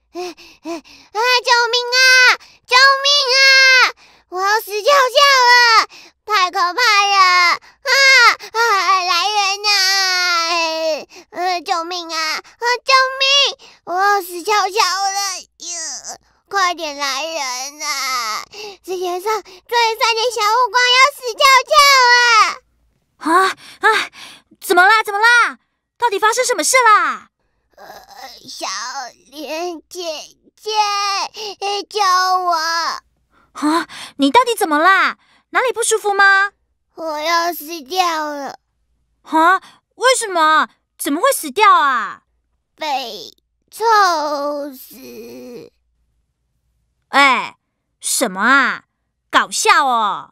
救命啊！救命啊！我要死翘翘了，太可怕了！来人啊！救命啊！救命！我要死翘翘了！快点来人啊！世界上最帅的小乌龟要死翘翘啊！怎么啦？怎么啦？到底发生什么事啦？ 小莲姐姐，救我！ 你到底怎么啦？哪里不舒服吗？ 我要死掉了！ 为什么？怎么会死掉啊？ 被臭死！ 什么啊？搞笑哦！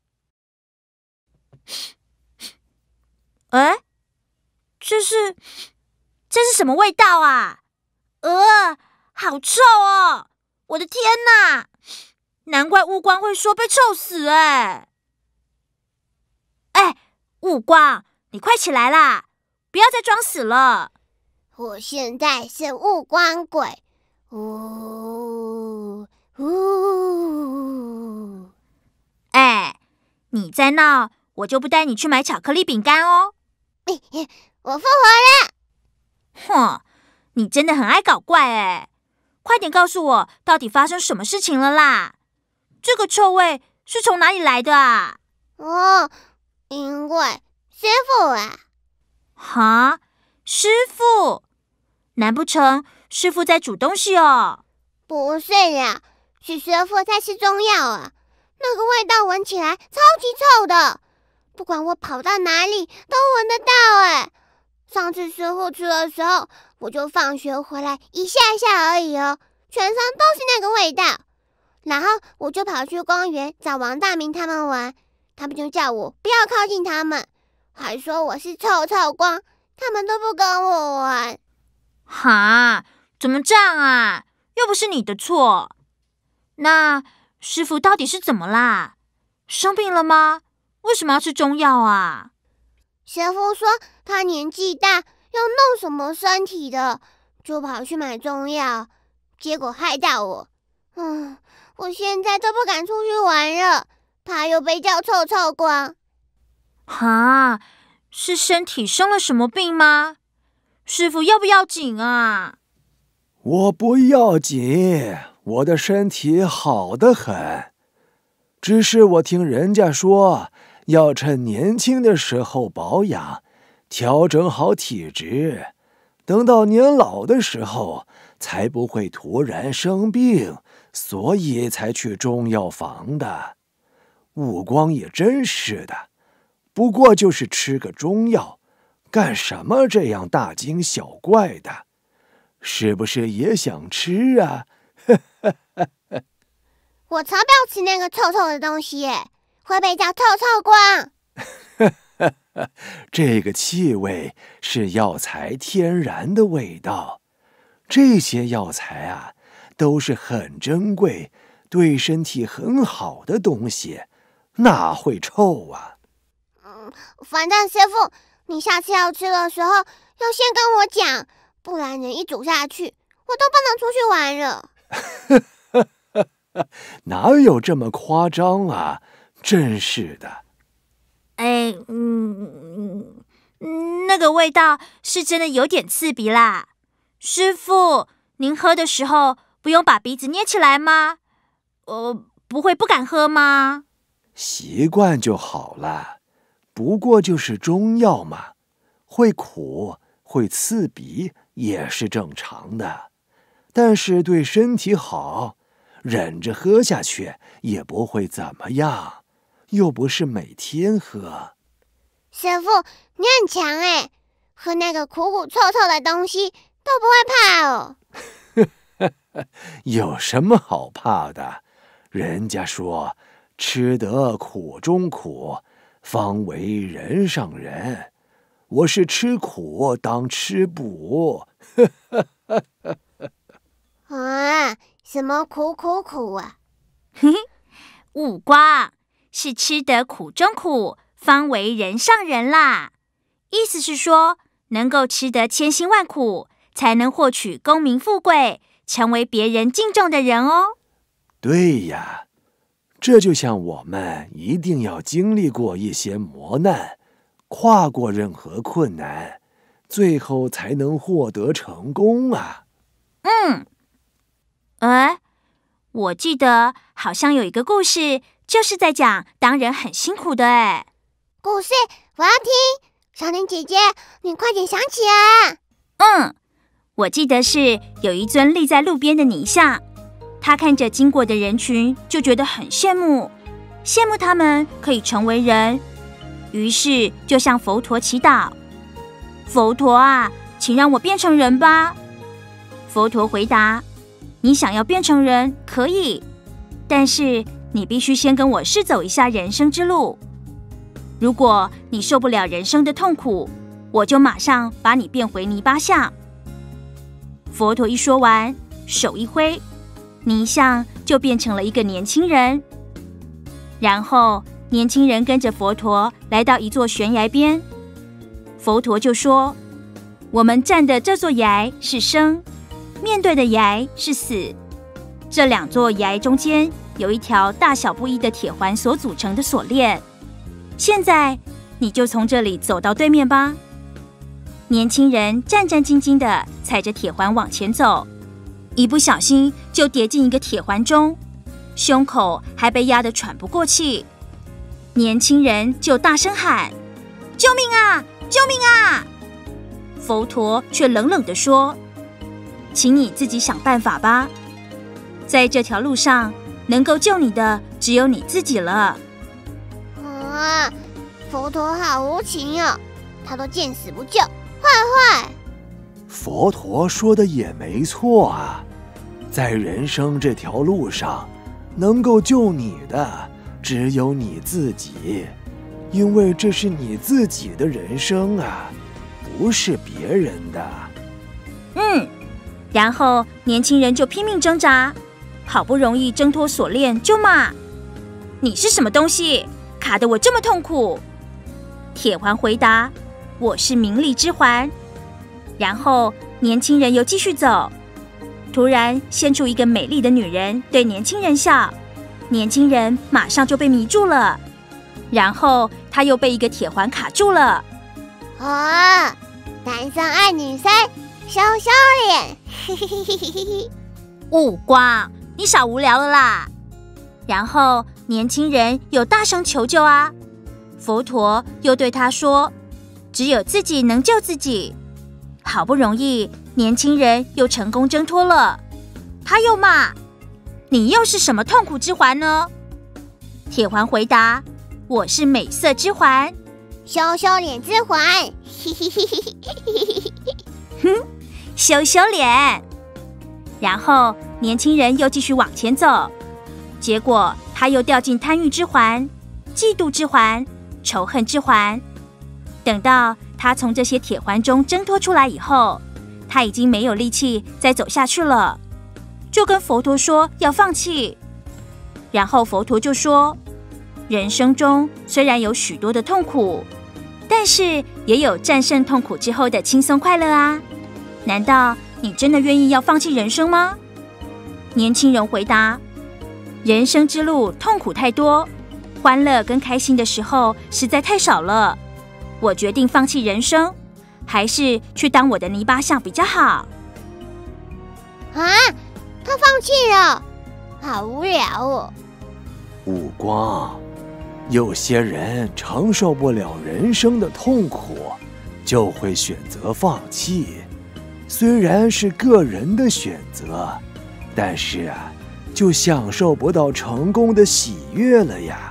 这是什么味道啊？好臭哦！我的天哪！难怪雾光会说被臭死雾光，你快起来啦！不要再装死了。 我现在是雾光鬼。 你再闹，我就不带你去买巧克力饼干哦。 我复活了！你真的很爱搞怪快点告诉我，到底发生什么事情了啦？这个臭味是从哪里来的啊？ 因为师父啊。 师父？难不成师父在煮东西哦？ 不是呀，是师父在吃中药啊。那个味道闻起来超级臭的，不管我跑到哪里都闻得到上次师父吃的时候，我就放学回来一下下而已哦，全身都是那个味道。然后我就跑去公园找王大明他们玩，他们就叫我不要靠近他们，还说我是臭臭光，他们都不跟我玩。 怎么这样啊？又不是你的错。那师父到底是怎么啦？生病了吗？为什么要吃中药啊？ 师父说他年纪大，要弄什么身体的，就跑去买中药，结果害到我。我现在都不敢出去玩了，怕又被叫臭臭光。 是身体生了什么病吗？师父要不要紧啊？ 我不要紧，我的身体好得很。只是我听人家说，要趁年轻的时候保养，调整好体质，等到年老的时候才不会突然生病，所以才去中药房的。悟光也真是的，不过就是吃个中药，干什么这样大惊小怪的？是不是也想吃啊？ 我才不要吃那个臭臭的东西会被叫臭臭光。 这个气味是药材天然的味道，这些药材啊，都是很珍贵、对身体很好的东西，哪会臭啊？ 反正师父，你下次要吃的时候，要先跟我讲，不然人一煮下去，我都不能出去玩了。 哪有这么夸张啊？真是的。 那个味道是真的有点刺鼻啦。师父，您喝的时候不用把鼻子捏起来吗？不会不敢喝吗？ 习惯就好了，不过就是中药嘛，会苦会刺鼻也是正常的，但是对身体好，忍着喝下去也不会怎么样，又不是每天喝。 师父，你很强喝那个苦苦臭臭的东西都不会怕哦。 有什么好怕的？人家说吃得苦中苦，方为人上人。我是吃苦当吃补。 什么苦啊？ 悟光，是吃得苦中苦，方为人上人啦。意思是说，能够吃得千辛万苦，才能获取功名富贵， 成为别人敬重的人哦。 对呀，这就像我们一定要经历过一些磨难，跨过任何困难，最后才能获得成功啊。 我记得好像有一个故事，就是在讲当人很辛苦的哎。 故事我要听，小玲姐姐，你快点想起来。 我记得是有一尊立在路边的泥像，他看着经过的人群，就觉得很羡慕他们可以成为人，于是就向佛陀祈祷：佛陀啊，请让我变成人吧。佛陀回答：你想要变成人可以，但是你必须先跟我试走一下人生之路。如果你受不了人生的痛苦，我就马上把你变回泥巴像。佛陀一说完，手一挥，泥像就变成了一个年轻人。然后年轻人跟着佛陀来到一座悬崖边，佛陀就说：我们站的这座崖是生，面对的崖是死，这两座崖中间有一条大小不一的铁环所组成的锁链，现在你就从这里走到对面吧。年轻人战战兢兢地踩着铁环往前走，一不小心就跌进一个铁环中，胸口还被压得喘不过气。年轻人就大声喊：救命啊！救命啊！佛陀却冷冷地说：请你自己想办法吧，在这条路上能够救你的只有你自己了。 佛陀好无情哦，他都见死不救，坏坏。 佛陀说的也没错啊，在人生这条路上，能够救你的只有你自己，因为这是你自己的人生啊，不是别人的。 然后年轻人就拼命挣扎，好不容易挣脱锁链，就骂：你是什么东西，卡得我这么痛苦？铁环回答：我是名利之环。然后年轻人又继续走，突然现出一个美丽的女人对年轻人笑，年轻人马上就被迷住了，然后他又被一个铁环卡住了。 男生爱女生，羞羞脸。 五光，你少无聊了啦。然后年轻人又大声求救啊，佛陀又对他说：只有自己能救自己。好不容易年轻人又成功挣脱了，他又骂：你又是什么痛苦之环呢？铁环回答：我是美色之环。 羞羞脸之环。 羞羞脸。然后年轻人又继续往前走，结果他又掉进贪欲之环、嫉妒之环、仇恨之环。等到他从这些铁环中挣脱出来以后，他已经没有力气再走下去了，就跟佛陀说要放弃。然后佛陀就说：人生中虽然有许多的痛苦，但是也有战胜痛苦之后的轻松快乐啊，难道你真的愿意要放弃人生吗？年轻人回答：人生之路痛苦太多，欢乐跟开心的时候实在太少了，我决定放弃人生，还是去当我的泥巴像比较好。 他放弃了，好无聊哦。 五光，有些人承受不了人生的痛苦，就会选择放弃。虽然是个人的选择，但是就享受不到成功的喜悦了呀。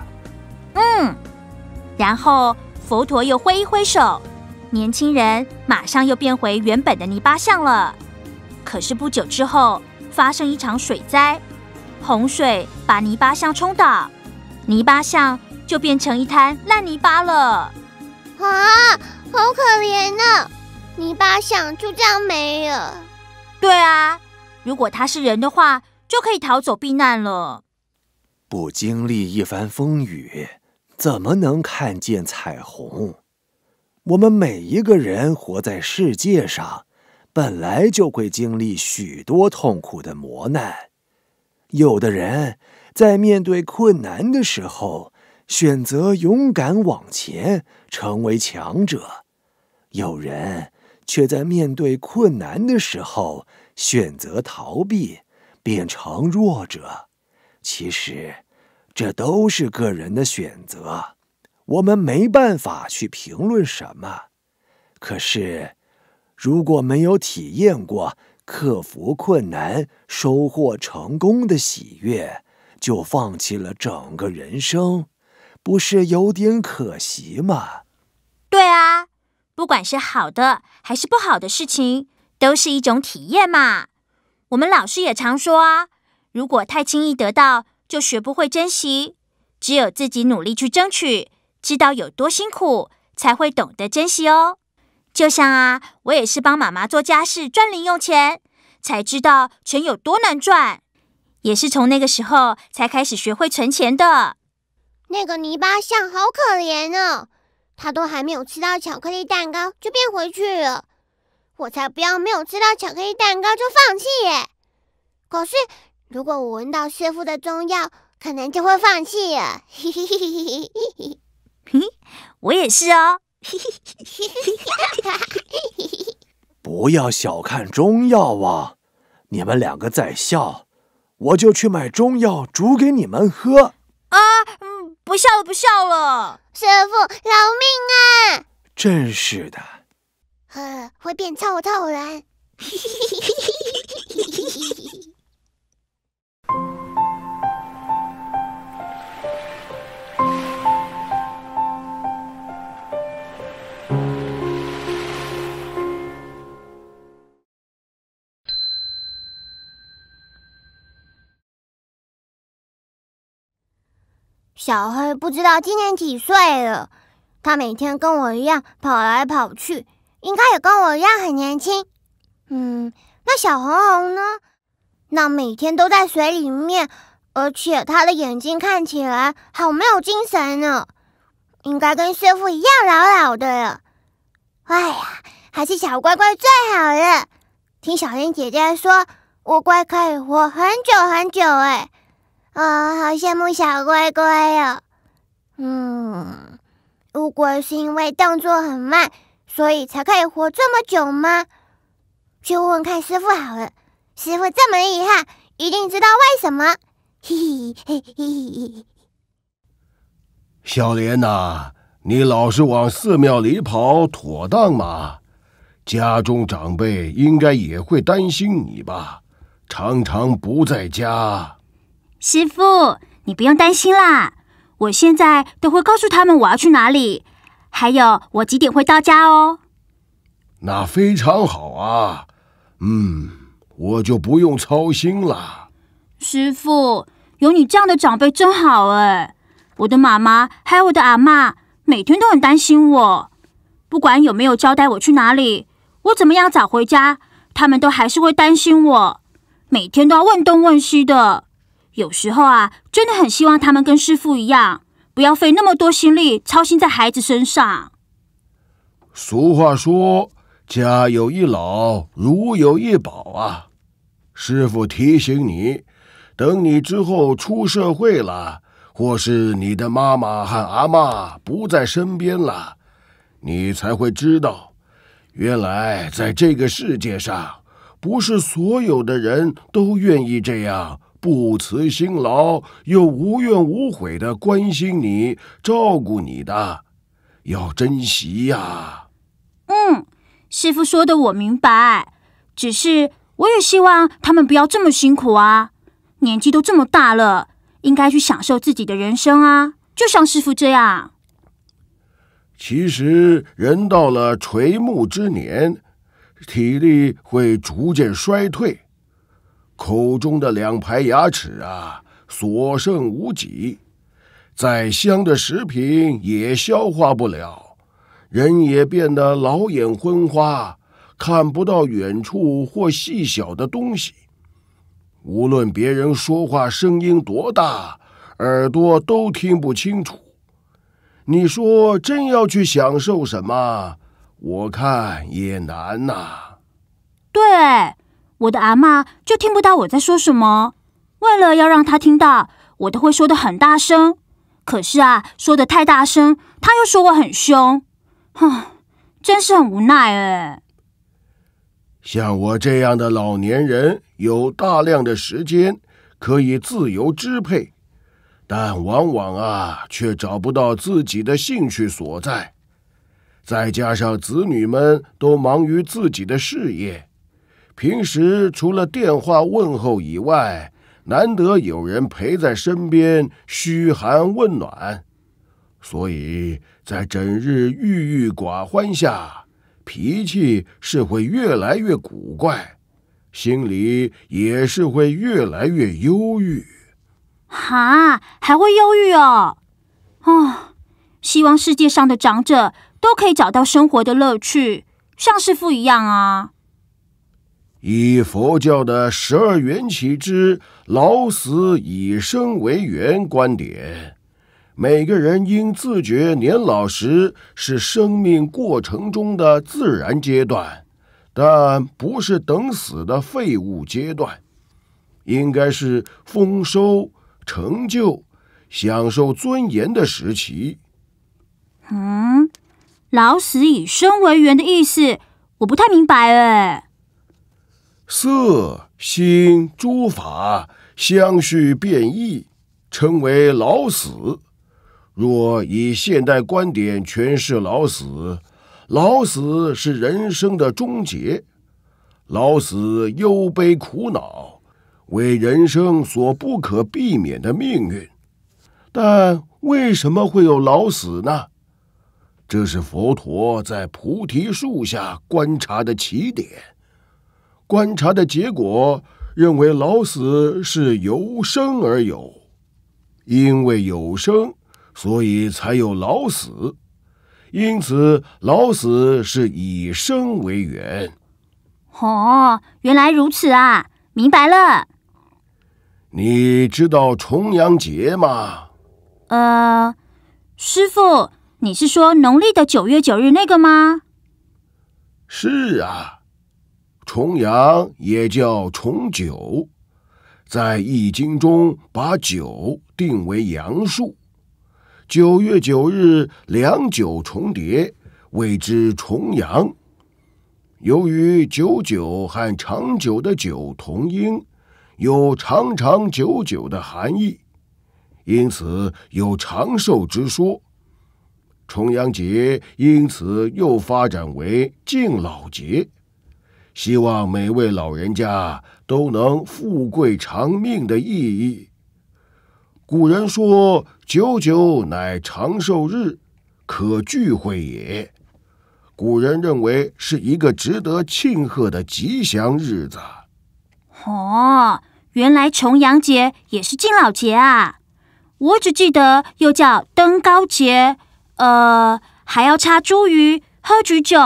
然后佛陀又挥一挥手，年轻人马上又变回原本的泥巴像了。可是不久之后，发生一场水灾，洪水把泥巴像冲倒，泥巴像就变成一滩烂泥巴了。 好可怜啊，泥巴像就这样没了。 对啊，如果他是人的话，就可以逃走避难了。 不经历一番风雨，怎么能看见彩虹？我们每一个人活在世界上， 本来就会经历许多痛苦的磨难。有的人在面对困难的时候，选择勇敢往前，成为强者；有人却在面对困难的时候，选择逃避，变成弱者。其实，这都是个人的选择，我们没办法去评论什么。可是，如果没有体验过克服困难、收获成功的喜悦，就放弃了整个人生，不是有点可惜吗？ 对啊，不管是好的还是不好的事情，都是一种体验嘛。我们老师也常说啊，如果太轻易得到，就学不会珍惜。只有自己努力去争取，知道有多辛苦，才会懂得珍惜哦。就像啊，我也是帮妈妈做家事赚零用钱，才知道钱有多难赚。也是从那个时候才开始学会存钱的。 那个泥巴象好可怜哦，他都还没有吃到巧克力蛋糕就变回去了。我才不要没有吃到巧克力蛋糕就放弃耶！可是如果我闻到师傅的中药，可能就会放弃了。 我也是哦。 不要小看中药啊！你们两个在笑，我就去买中药煮给你们喝。 不笑了，不笑了。 师傅，饶命啊！ 真是的。 会变臭透人。小黑不知道今年几岁了，他每天跟我一样跑来跑去，应该也跟我一样很年轻。那小红红呢？那每天都在水里面，而且他的眼睛看起来好没有精神呢，应该跟师傅一样老老的了。哎呀，还是小乖乖最好了。听小玲姐姐说，乌龟可以活很久很久哎。好羡慕小龟龟哦。乌龟是因为动作很慢，所以才可以活这么久吗？去问问看师傅好了，师傅这么厉害，一定知道为什么。嘿嘿嘿嘿。 小莲呐，你老是往寺庙里跑，妥当吗？家中长辈应该也会担心你吧，常常不在家。 师傅，你不用担心啦，我现在都会告诉他们我要去哪里，还有我几点会到家哦。 那非常好啊，我就不用操心了。 师傅，有你这样的长辈真好哎。我的妈妈还有我的阿嬷，每天都很担心我，不管有没有交代我去哪里，我怎么样早回家，他们都还是会担心我，每天都要问东问西的。有时候啊，真的很希望他们跟师父一样，不要费那么多心力操心在孩子身上。 俗话说，家有一老，如有一宝啊。师父提醒你，等你之后出社会了，或是你的妈妈和阿嬷不在身边了，你才会知道，原来在这个世界上，不是所有的人都愿意这样不辞辛劳又无怨无悔地关心你、照顾你的，要珍惜呀。 师父说的我明白，只是我也希望他们不要这么辛苦啊。年纪都这么大了，应该去享受自己的人生啊，就像师父这样。 其实人到了垂暮之年，体力会逐渐衰退，口中的2排牙齿啊，所剩无几，再香的食品也消化不了，人也变得老眼昏花，看不到远处或细小的东西。无论别人说话声音多大，耳朵都听不清楚。你说真要去享受什么，我看也难呐。 对，我的阿嬷就听不到我在说什么，为了要让她听到，我都会说得很大声。可是啊，说得太大声，她又说我很凶，真是很无奈哎。 像我这样的老年人，有大量的时间可以自由支配，但往往却找不到自己的兴趣所在。再加上子女们都忙于自己的事业，平时除了电话问候以外，难得有人陪在身边嘘寒问暖，所以在整日郁郁寡欢下，脾气是会越来越古怪，心里也是会越来越忧郁。 还会忧郁哦？希望世界上的长者都可以找到生活的乐趣，像师父一样啊。 以佛教的12缘起之老死以生为缘观点，每个人应自觉年老时是生命过程中的自然阶段，但不是等死的废物阶段，应该是丰收、成就、享受尊严的时期。 老死以生为缘的意思，我不太明白哎。 色、心、诸法相续变异，称为老死。若以现代观点诠释老死，老死是人生的终结，老死忧悲苦恼，为人生所不可避免的命运。但为什么会有老死呢？这是佛陀在菩提树下观察的起点。观察的结果认为老死是由生而有，因为有生，所以才有老死，因此老死是以生为缘。 原来如此啊，明白了。 你知道重阳节吗？ 师父，你是说农历的9月9日那个吗？ 是啊，重阳也叫重九，在易经中把九定为阳数，9月9日两九重叠，谓之重阳。由于99和长久的久同音，有长长久久的含义，因此有长寿之说。重阳节因此又发展为敬老节，希望每位老人家都能富贵长命的意义。古人说99乃长寿日，可聚会也。古人认为是一个值得庆贺的吉祥日子。 原来重阳节也是敬老节啊！我只记得又叫登高节，还要插茱萸、喝菊酒。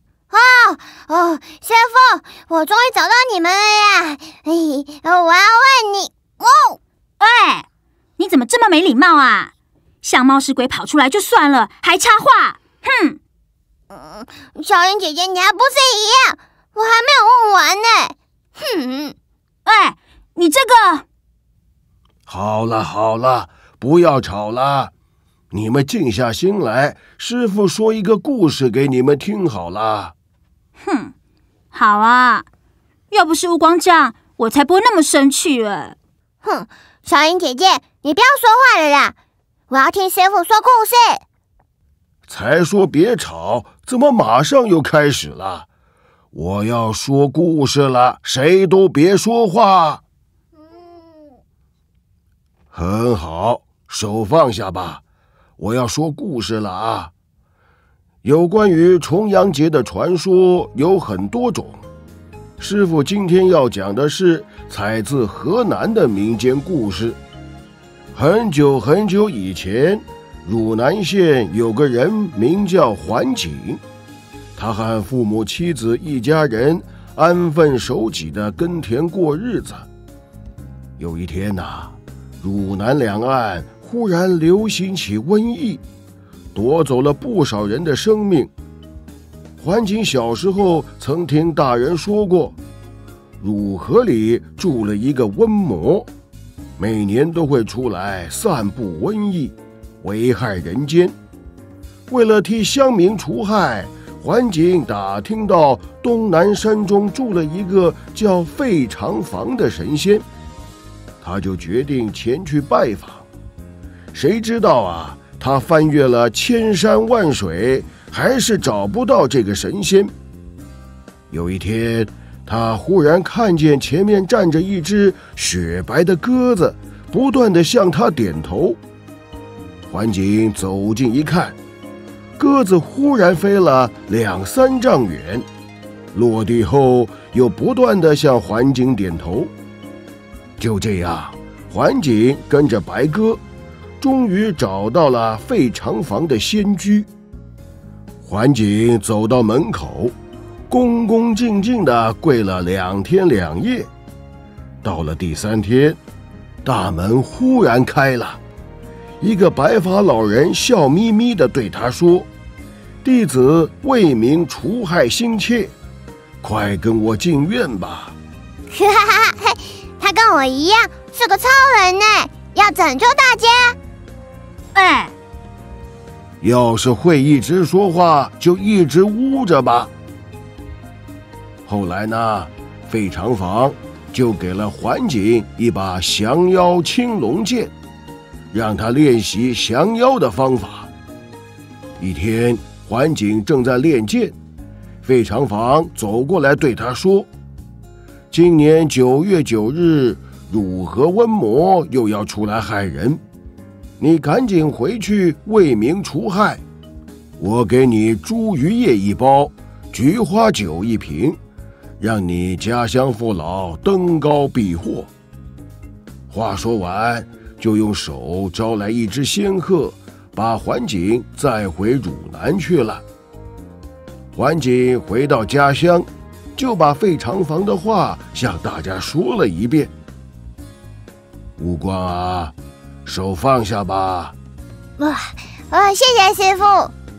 师父，我终于找到你们了呀！我要问你， 喂，你怎么这么没礼貌啊？像冒失鬼跑出来就算了，还插话，哼！ 小玲姐姐，你还不是一样？我还没有问完呢。哼！ 喂，你这个…… 好了，不要吵了，你们静下心来，师父说一个故事给你们听好了。 好啊，要不是乌光酱，我才不会那么生气了。 小玲姐姐，你不要说话了啦，我要听师父说故事。 才说别吵，怎么马上又开始了？我要说故事了，谁都别说话。很好，手放下吧，我要说故事了啊。有关于重阳节的传说有很多种，师父今天要讲的是采自河南的民间故事。很久很久以前，汝南县有个人名叫桓景，他和父母妻子一家人安分守己地耕田过日子。有一天汝南两岸忽然流行起瘟疫，夺走了不少人的生命。桓景小时候曾听大人说过， 汝河里住了一个瘟魔，每年都会出来散布瘟疫，危害人间。为了替乡民除害，桓景打听到东南山中住了一个叫费长房的神仙，他就决定前去拜访。谁知道啊，他翻越了千山万水，还是找不到这个神仙。有一天，他忽然看见前面站着一只雪白的鸽子，不断地向他点头。桓景走近一看，鸽子忽然飞了2、3丈远，落地后又不断地向桓景点头。就这样，桓景跟着白鸽，终于找到了费长房的仙居。桓景走到门口，恭恭敬敬地跪了2天2夜。到了第3天，大门忽然开了，一个白发老人笑眯眯地对他说：“弟子为民除害心切，快跟我进院吧。” 他跟我一样是个超人呢，要拯救大家。 哎， 要是会一直说话，就一直捂着吧。后来呢，费长房就给了桓景一把降妖青龙剑，让他练习降妖的方法。一天，桓景正在练剑，费长房走过来对他说：“今年9月9日，汝河瘟魔又要出来害人，你赶紧回去为民除害。我给你茱萸叶1包，菊花酒1瓶，让你家乡父老登高避祸。”话说完，就用手招来一只仙鹤，把桓景载回汝南去了。桓景回到家乡，就把费长房的话向大家说了一遍。悟光啊，手放下吧。 谢谢师父。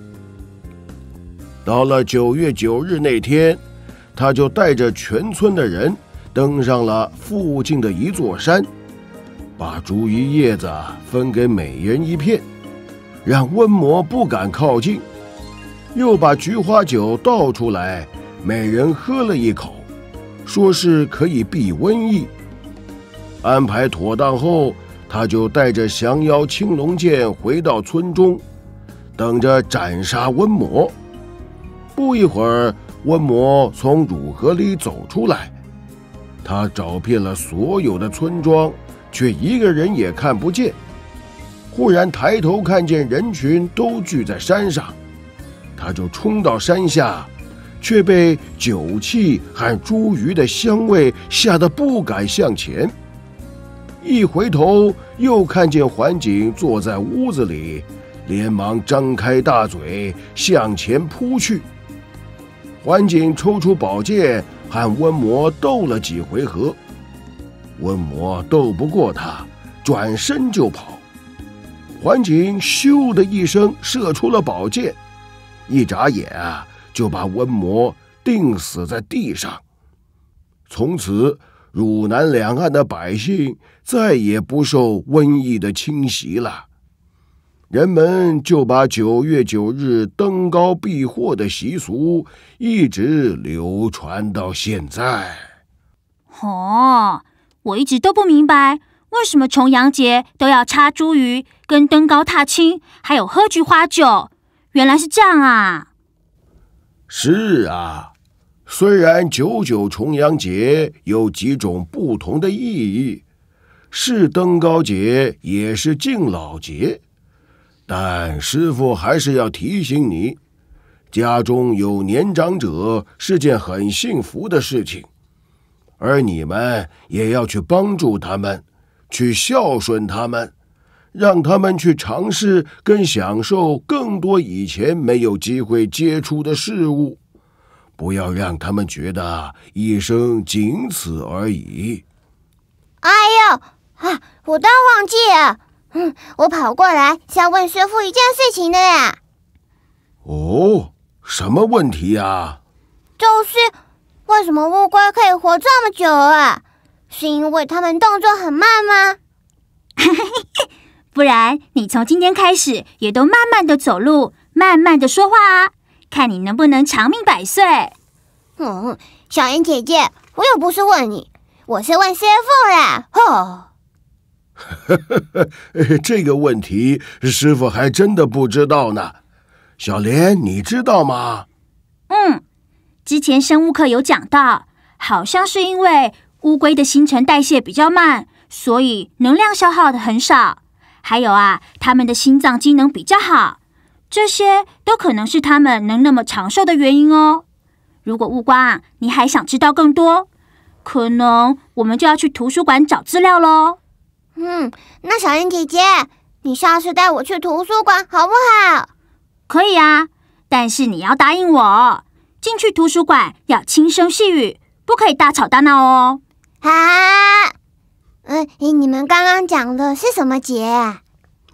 到了9月9日那天，他就带着全村的人登上了附近的一座山，把茱萸叶子分给每人1片，让瘟魔不敢靠近，又把菊花酒倒出来，每人喝了1口，说是可以避瘟疫。安排妥当后，他就带着降妖青龙剑回到村中，等着斩杀瘟魔。不一会儿，瘟魔从汝河里走出来，他找遍了所有的村庄，却一个人也看不见。忽然抬头看见人群都聚在山上，他就冲到山下，却被酒气和茱萸的香味吓得不敢向前。一回头，又看见桓景坐在屋子里，连忙张开大嘴向前扑去。桓景抽出宝剑，和瘟魔斗了几回合，瘟魔斗不过他，转身就跑。桓景咻的一声射出了宝剑，一眨眼啊，就把瘟魔钉死在地上。从此，汝南两岸的百姓再也不受瘟疫的侵袭了。人们就把9月9日登高避祸的习俗一直流传到现在。 我一直都不明白，为什么重阳节都要插茱萸、跟登高踏青，还有喝菊花酒？原来是这样啊！ 是啊，虽然99重阳节有几种不同的意义，是登高节，也是敬老节，但师父还是要提醒你，家中有年长者是件很幸福的事情，而你们也要去帮助他们，去孝顺他们，让他们去尝试跟享受更多以前没有机会接触的事物，不要让他们觉得一生仅此而已。 哎呦，我都忘记了。我跑过来是要问师父一件事情的呀。 哦，什么问题啊？ 就是我为什么乌龟可以活这么久啊？是因为它们动作很慢吗？ 不然你从今天开始也都慢慢的走路，慢慢的说话啊，看你能不能长命百岁。 小妍姐姐，我又不是问你，我是问师傅啦。 这个问题师傅还真的不知道呢。小莲，你知道吗？ 之前生物课有讲到，好像是因为乌龟的新陈代谢比较慢，所以能量消耗的很少。还有啊，它们的心脏机能比较好，这些都可能是它们能那么长寿的原因哦。如果悟光，你还想知道更多，可能我们就要去图书馆找资料咯。 那小妍姐姐，你下次带我去图书馆好不好？ 可以啊，但是你要答应我，进去图书馆要轻声细语，不可以大吵大闹哦。 你们刚刚讲的是什么节啊？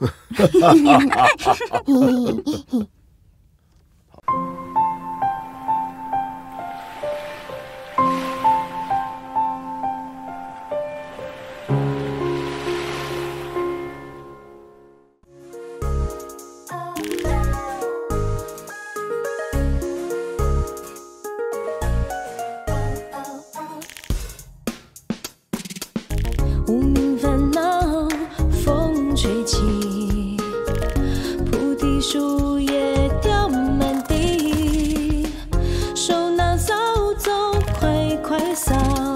无名烦恼，风吹起，菩提树叶掉满地，手拿扫帚快快扫，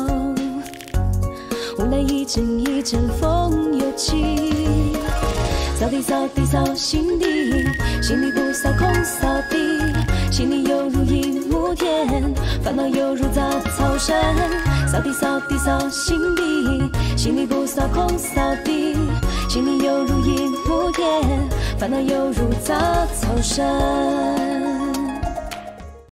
无奈一阵一阵风又起，扫地扫地扫心里，心里不扫空扫地，心里犹如一亩田，烦恼犹如杂草山，扫地扫地扫心里，心里不扫空扫地，心里犹如一亩田，烦恼犹如杂草山。